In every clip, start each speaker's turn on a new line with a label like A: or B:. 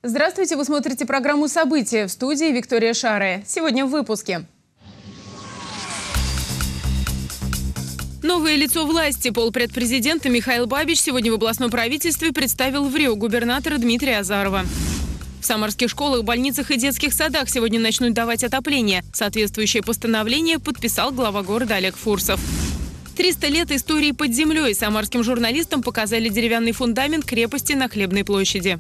A: Здравствуйте, вы смотрите программу «События», в студии Виктория Шаре. Сегодня в выпуске. Новое лицо власти. Полпредпрезидента Михаил Бабич сегодня в областном правительстве представил в Рио губернатора Дмитрия Азарова. В самарских школах, больницах и детских садах сегодня начнут давать отопление. Соответствующее постановление подписал глава города Олег Фурсов. 300 лет истории под землей. Самарским журналистам показали деревянный фундамент крепости на Хлебной площади.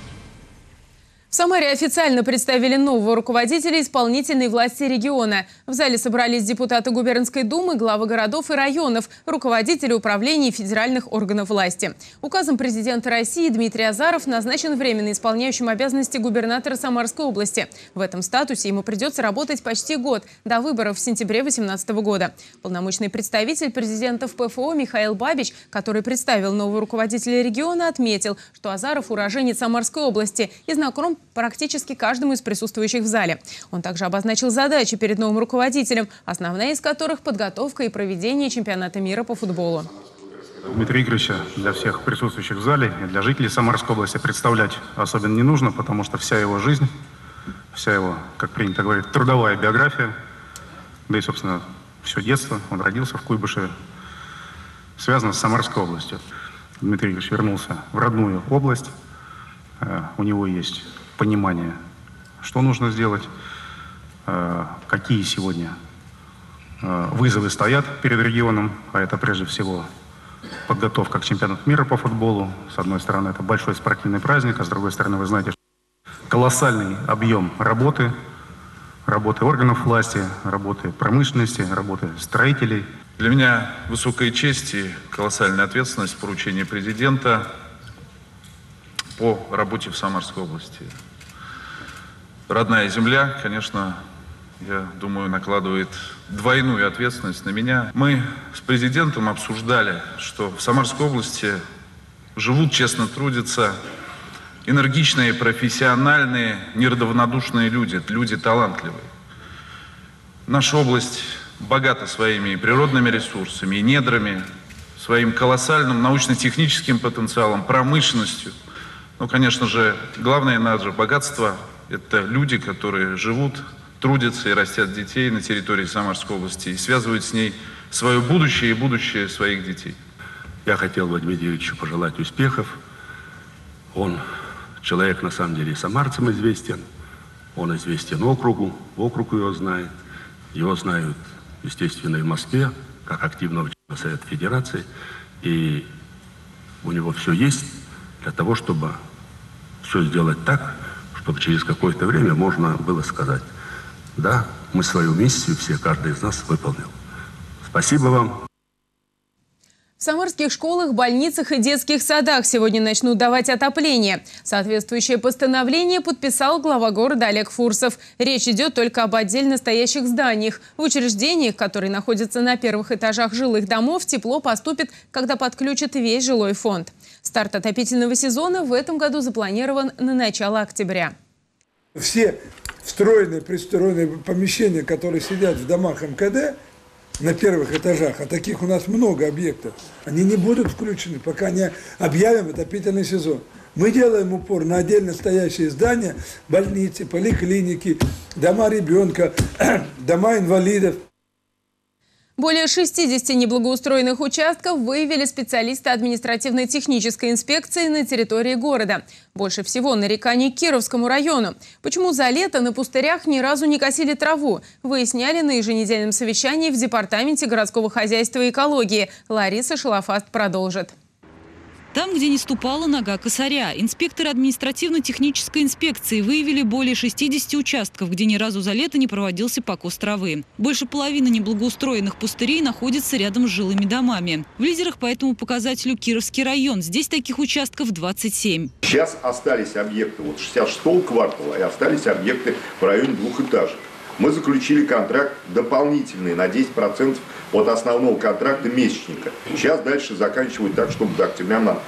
A: В Самаре официально представили нового руководителя исполнительной власти региона. В зале собрались депутаты губернской думы, главы городов и районов, руководители управлений федеральных органов власти. Указом президента России Дмитрий Азаров назначен временно исполняющим обязанности губернатора Самарской области. В этом статусе ему придется работать почти год, до выборов в сентябре 2018 года. Полномочный представитель президента в ПФО Михаил Бабич, который представил нового руководителя региона, отметил, что Азаров уроженец Самарской области и знаком практически каждому из присутствующих в зале. Он также обозначил задачи перед новым руководителем, основная из которых – подготовка и проведение чемпионата мира по футболу.
B: Дмитрия Игоревича для всех присутствующих в зале и для жителей Самарской области представлять особенно не нужно, потому что вся его жизнь, вся его, как принято говорить, трудовая биография, да и, собственно, все детство, он родился в Куйбышеве, связано с Самарской областью. Дмитрий Игоревич вернулся в родную область, у него есть понимание, что нужно сделать, какие сегодня вызовы стоят перед регионом, а это прежде всего подготовка к чемпионату мира по футболу. С одной стороны, это большой спортивный праздник, а с другой стороны, вы знаете, колоссальный объем работы органов власти, работы промышленности, работы строителей.
C: Для меня высокая честь и колоссальная ответственность поручения президента по работе в Самарской области. Родная земля, конечно, я думаю, накладывает двойную ответственность на меня. Мы с президентом обсуждали, что в Самарской области живут, честно трудятся энергичные, профессиональные, неравнодушные люди, люди талантливые. Наша область богата своими природными ресурсами и недрами, своим колоссальным научно-техническим потенциалом, промышленностью. Ну, конечно же, главное наше богатство – это люди, которые живут, трудятся и растят детей на территории Самарской области и связывают с ней свое будущее и будущее своих детей.
D: Я хотел бы Дмитрию Ильичу пожелать успехов. Он человек, на самом деле, самарцам известен. Он известен округу, округ его знает. Его знают, естественно, и в Москве, как активного члена Совета Федерации. И у него все есть для того, чтобы все сделать так, чтобы через какое-то время можно было сказать: да, мы свою миссию, все, каждый из нас выполнил. Спасибо вам.
A: В самарских школах, больницах и детских садах сегодня начнут давать отопление. Соответствующее постановление подписал глава города Олег Фурсов. Речь идет только об отдельно стоящих зданиях. В учреждениях, которые находятся на первых этажах жилых домов, тепло поступит, когда подключат весь жилой фонд. Старт отопительного сезона в этом году запланирован на начало октября.
E: Все встроенные, пристроенные помещения, которые сидят в домах МКД на первых этажах, а таких у нас много объектов, они не будут включены, пока не объявим отопительный сезон. Мы делаем упор на отдельно стоящие здания, больницы, поликлиники, дома ребенка, дома инвалидов.
A: Более 60 неблагоустроенных участков выявили специалисты административно-технической инспекции на территории города. Больше всего нареканий к Кировскому району. Почему за лето на пустырях ни разу не косили траву? Выясняли на еженедельном совещании в Департаменте городского хозяйства и экологии. Лариса Шалафаст продолжит.
F: Там, где не ступала нога косаря, инспекторы административно-технической инспекции выявили более 60 участков, где ни разу за лето не проводился покос травы. Больше половины неблагоустроенных пустырей находится рядом с жилыми домами. В лидерах по этому показателю Кировский район. Здесь таких участков 27.
G: Сейчас остались объекты 66-го квартала и остались объекты в районе двухэтажек. Мы заключили контракт дополнительный на 10% от основного контракта месячника. Сейчас дальше заканчивают так, чтобы до октября нам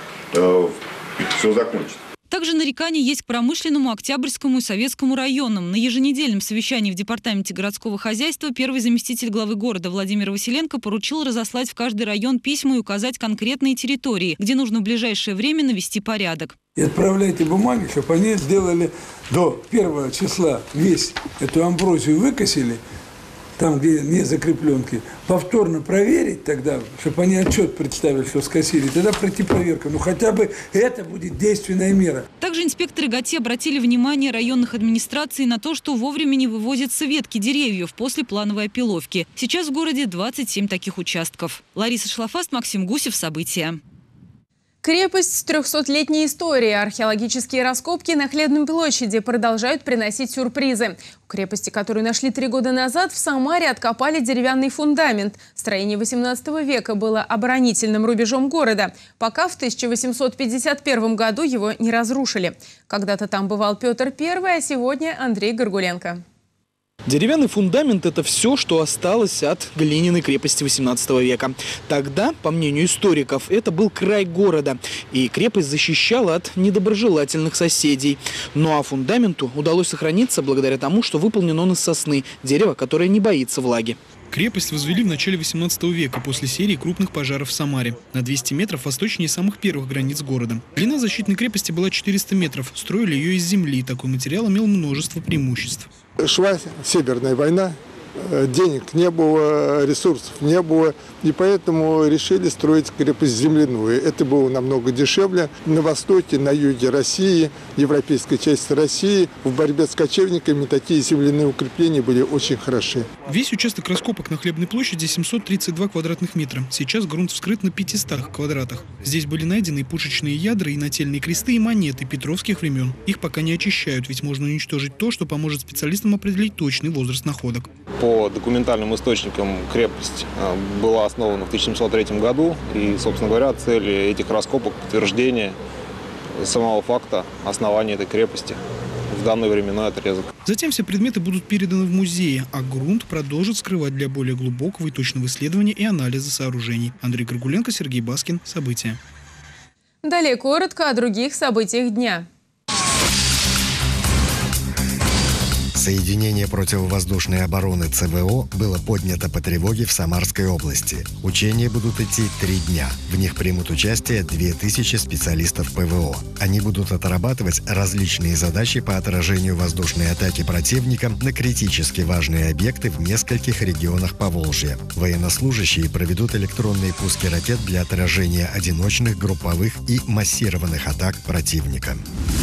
G: все закончить.
F: Также нарекания есть к Промышленному, Октябрьскому и Советскому районам. На еженедельном совещании в Департаменте городского хозяйства первый заместитель главы города Владимир Василенко поручил разослать в каждый район письма и указать конкретные территории, где нужно в ближайшее время навести порядок.
E: И отправляйте бумаги, чтобы они сделали до 1 числа весь эту амброзию выкосили, там, где не закрепленки, повторно проверить тогда, чтобы они отчет представили, что скосили, тогда пройти проверку. Ну, хотя бы это будет действенная мера.
F: Также инспекторы ГАТИ обратили внимание районных администраций на то, что вовремя не вывозятся ветки деревьев после плановой опиловки. Сейчас в городе 27 таких участков. Лариса Шлафаст, Максим Гусев. События.
A: Крепость с 300-летней историей. Археологические раскопки на Хлебной площади продолжают приносить сюрпризы. У крепости, которую нашли 3 года назад, в Самаре откопали деревянный фундамент. Строение 18 века было оборонительным рубежом города, пока в 1851 году его не разрушили. Когда-то там бывал Петр I, а сегодня Андрей Горгуленко.
H: Деревянный фундамент – это все, что осталось от глиняной крепости 18 века. Тогда, по мнению историков, это был край города, и крепость защищала от недоброжелательных соседей. Ну а фундаменту удалось сохраниться благодаря тому, что выполнен он из сосны, дерева, которое не боится влаги.
I: Крепость возвели в начале 18 века после серии крупных пожаров в Самаре. На 200 метров восточнее самых первых границ города. Длина защитной крепости была 400 метров. Строили ее из земли. Такой материал имел множество преимуществ.
J: Шла Северная война. Денег не было, ресурсов не было, и поэтому решили строить крепость земляную. Это было намного дешевле. На востоке, на юге России, европейской части России, в борьбе с кочевниками такие земляные укрепления были очень хороши.
I: Весь участок раскопок на Хлебной площади 732 квадратных метра. Сейчас грунт вскрыт на 500 квадратах. Здесь были найдены и пушечные ядра, и нательные кресты, и монеты петровских времен. Их пока не очищают, ведь можно уничтожить то, что поможет специалистам определить точный возраст находок.
K: По документальным источникам крепость была основана в 1703 году. И, собственно говоря, цель этих раскопок – подтверждение самого факта основания этой крепости в данный временной отрезок.
I: Затем все предметы будут переданы в музеи, а грунт продолжит скрывать для более глубокого и точного исследования и анализа сооружений. Андрей Горгуленко, Сергей Баскин. События.
A: Далее коротко о других событиях дня.
L: Соединение противовоздушной обороны ЦВО было поднято по тревоге в Самарской области. Учения будут идти 3 дня. В них примут участие 2000 специалистов ПВО. Они будут отрабатывать различные задачи по отражению воздушной атаки противника на критически важные объекты в нескольких регионах Поволжья. Военнослужащие проведут электронные пуски ракет для отражения одиночных, групповых и массированных атак противника.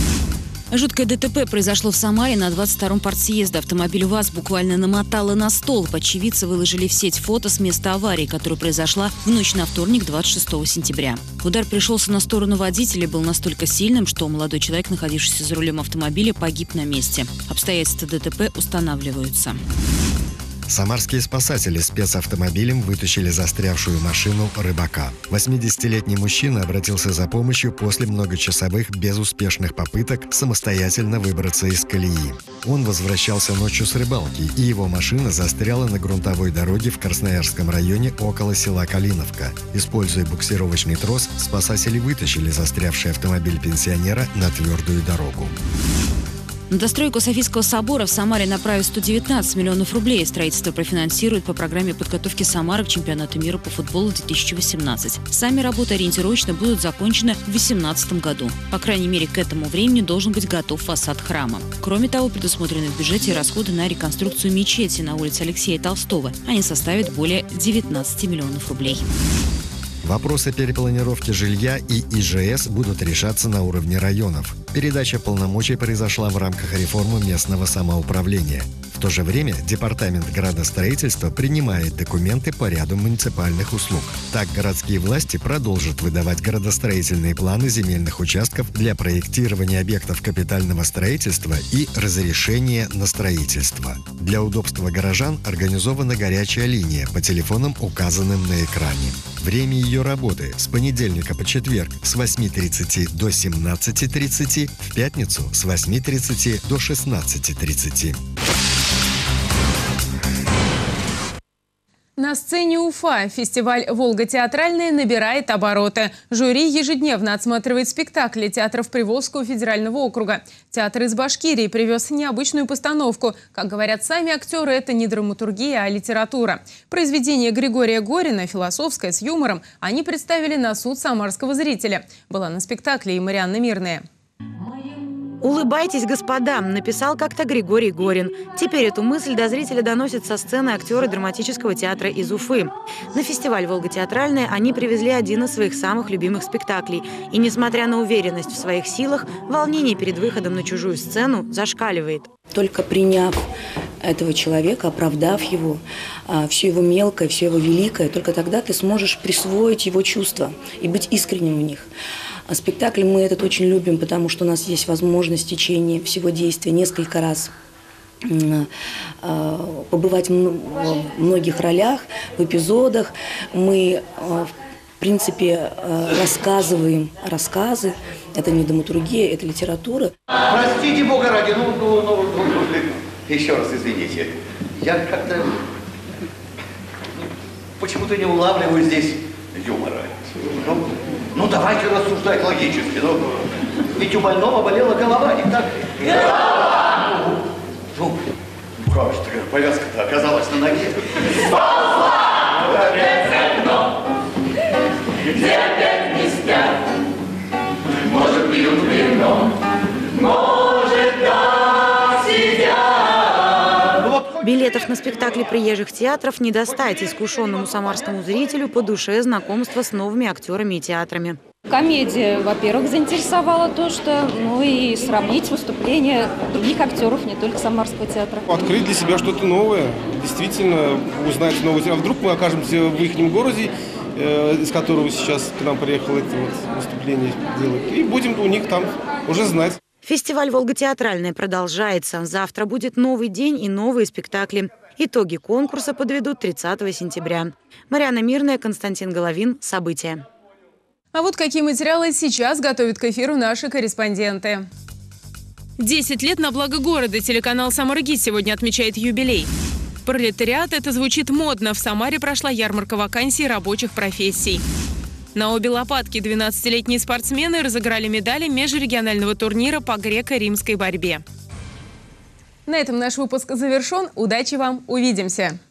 M: Жуткое ДТП произошло в Самаре на 22-м партсъезде. Автомобиль УАЗ буквально намотало на столб. Очевидцы выложили в сеть фото с места аварии, которая произошла в ночь на вторник, 26 сентября. Удар пришелся на сторону водителя, был настолько сильным, что молодой человек, находившийся за рулем автомобиля, погиб на месте. Обстоятельства ДТП устанавливаются.
L: Самарские спасатели спецавтомобилем вытащили застрявшую машину рыбака. 80-летний мужчина обратился за помощью после многочасовых безуспешных попыток самостоятельно выбраться из колеи. Он возвращался ночью с рыбалки, и его машина застряла на грунтовой дороге в Красноярском районе около села Калиновка. Используя буксировочный трос, спасатели вытащили застрявший автомобиль пенсионера на твердую дорогу.
M: На достройку Софийского собора в Самаре направят 119 миллионов рублей. Строительство профинансируют по программе подготовки Самары к чемпионату мира по футболу 2018. Сами работы ориентировочно будут закончены в 2018 году. По крайней мере, к этому времени должен быть готов фасад храма. Кроме того, предусмотрены в бюджете расходы на реконструкцию мечети на улице Алексея Толстого. Они составят более 19 миллионов рублей.
L: Вопросы перепланировки жилья и ИЖС будут решаться на уровне районов. Передача полномочий произошла в рамках реформы местного самоуправления. В то же время Департамент градостроительства принимает документы по ряду муниципальных услуг. Так, городские власти продолжат выдавать градостроительные планы земельных участков для проектирования объектов капитального строительства и разрешения на строительство. Для удобства горожан организована горячая линия по телефонам, указанным на экране. Время ее работы с понедельника по четверг с 8:30 до 17:30, в пятницу с 8:30 до 16:30.
A: На сцене Уфа фестиваль «Волга театральная» набирает обороты. Жюри ежедневно отсматривает спектакли театров Приволжского федерального округа. Театр из Башкирии привез необычную постановку. Как говорят сами актеры, это не драматургия, а литература. Произведение Григория Горина, философское, с юмором, они представили на суд самарского зрителя. Была на спектакле и Марианна Мирная.
N: «Улыбайтесь, господа», написал как-то Григорий Горин. Теперь эту мысль до зрителя доносят со сцены актеры драматического театра из Уфы. На фестиваль «Волга театральная» они привезли один из своих самых любимых спектаклей. И, несмотря на уверенность в своих силах, волнение перед выходом на чужую сцену зашкаливает.
O: Только приняв этого человека, оправдав его, все его мелкое, все его великое, только тогда ты сможешь присвоить его чувства и быть искренним в них. А спектакль мы этот очень любим, потому что у нас есть возможность в течение всего действия несколько раз побывать в многих ролях, в эпизодах. Мы, в принципе, рассказываем рассказы. Это не драматургия, это литература.
P: Простите, Бога ради, еще раз извините. Я как-то почему-то не улавливаю здесь юмора. Ну, давайте рассуждать логически. Ведь у больного болела голова, не так ли? Ну, как же повязка-то оказалась на ноге? Где опять не спят? Может, пьют вино, может, да, сидят.
N: Билетов на спектакли приезжих театров не достать искушенному самарскому зрителю по душе знакомства с новыми актерами и театрами.
Q: Комедия, во-первых, заинтересовала то, что, и сравнить выступления других актеров, не только Самарского театра.
R: Открыть для себя что-то новое, действительно узнать новое. А вдруг мы окажемся в их городе, из которого сейчас к нам приехало это выступление делать, и будем у них там уже знать.
N: Фестиваль «Волга театральная» продолжается. Завтра будет новый день и новые спектакли. Итоги конкурса подведут 30 сентября. Марьяна Мирная, Константин Головин. События.
A: А вот какие материалы сейчас готовят к эфиру наши корреспонденты. 10 лет на благо города. Телеканал «Самар-Гид» сегодня отмечает юбилей. Пролетариат – это звучит модно. В Самаре прошла ярмарка вакансий рабочих профессий. На обе лопатки 12-летние спортсмены разыграли медали межрегионального турнира по греко-римской борьбе. На этом наш выпуск завершен. Удачи вам! Увидимся!